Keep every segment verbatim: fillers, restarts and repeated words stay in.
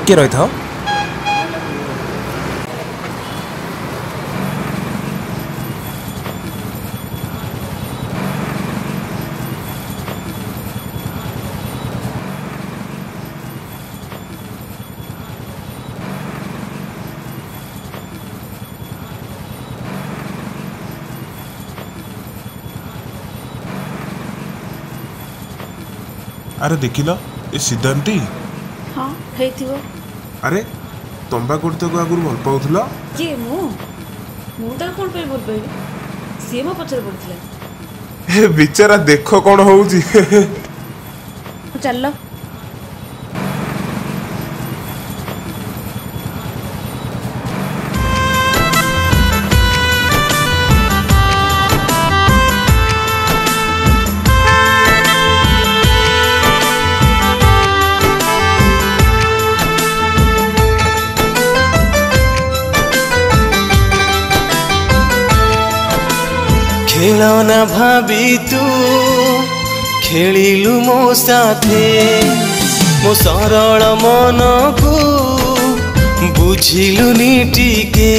टिके रही था। अरे देखिल ए सिद्धांती। हाँ हेतिबो। अरे तंबा करते को आगुर भल पाउथला के मु मु त कोन पे भल पाइबी से मो पचर पड़थिला। ए बिचारा देखो कोन होउची। चल खेलना भाभी तू खेलिलु मो साथे मो सरल मन को बुझिलु नी टिके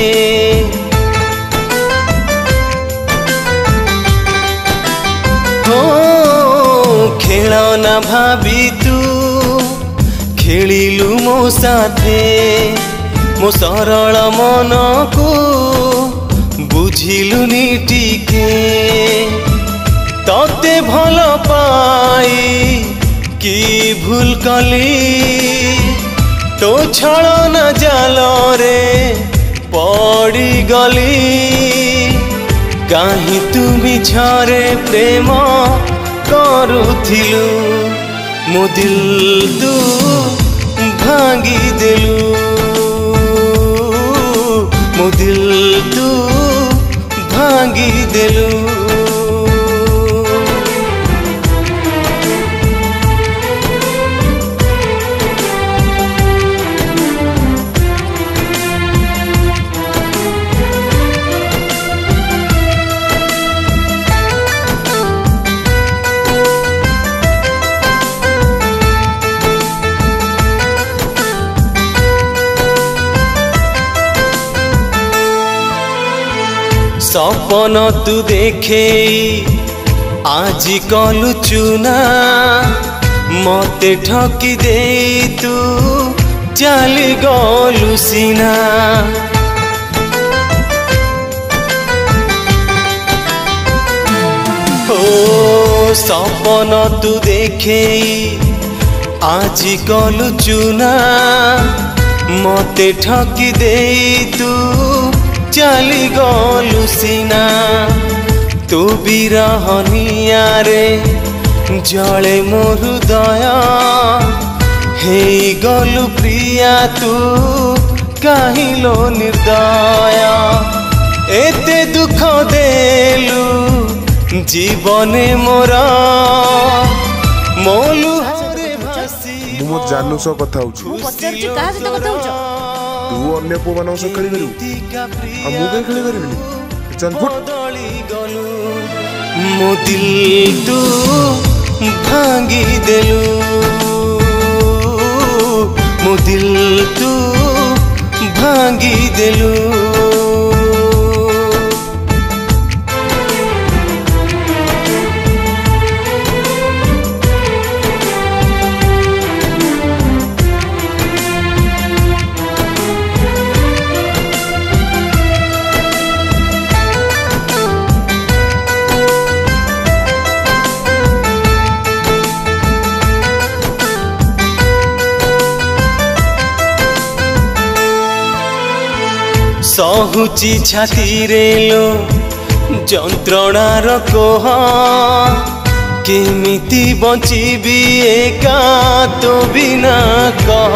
हो खेलना भाभी तू खेलिलु मो साथे मो सरल मन को बुझिलु नी टिके तते भल पाई कि भूल कली तो छलन जाल रे पड़ी गली कहीं तुमी झरे प्रेम करुथिलु मो दिल तू भांगी देलु मो दिल तू भांगी देलु सपन तू देखे आज कलु चुना मते ठकी दे तू चली गलु सीना ओ सपन तू देखे आज कलु चुना मते ठकी दे तू चली गलु सीना तू बिरहनिया रे जले मो हृदय हे गलु प्रिया तू कहिलो निर्दय एते दुख देलु जीवने मोरा मोलु हरे भासी मु जानू सो कथा होछु मु पचर छु का से कथा होछ तू अन्य पो मानव से खेली करू आ मु के खेली करबिनी चल फुट मो दिल तू भांगी देलु मो दिल तू भांगी देलु सहुची छाती रे लो जंत्रणार कोह केमिति बंचीबी एका तो बिना कह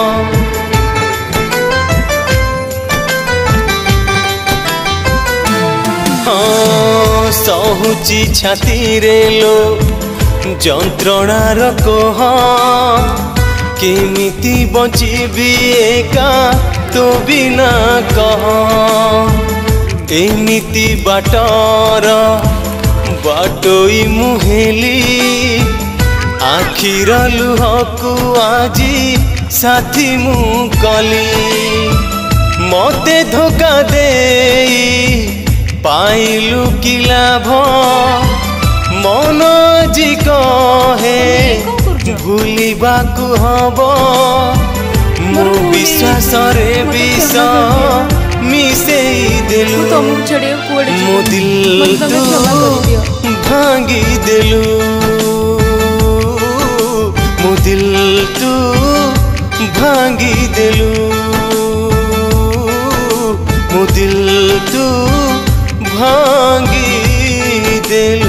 हाँ सहुची छाती रे लो जंत्रणार कोह केमिति बंचीबी एका तो बिना कह एमिति बाटर बाटोई मुहेली आखिर लुहकु आजी साथी मु कली मते धोखा दे पाइलु कि लाभ मन जी कहे भूलिबाकु हब मो विश्वास रे विष मिसेई देलु मो दिल तू भांगी देलु मो दिल तू भांगी देलु मो दिल तू भांगी देलु।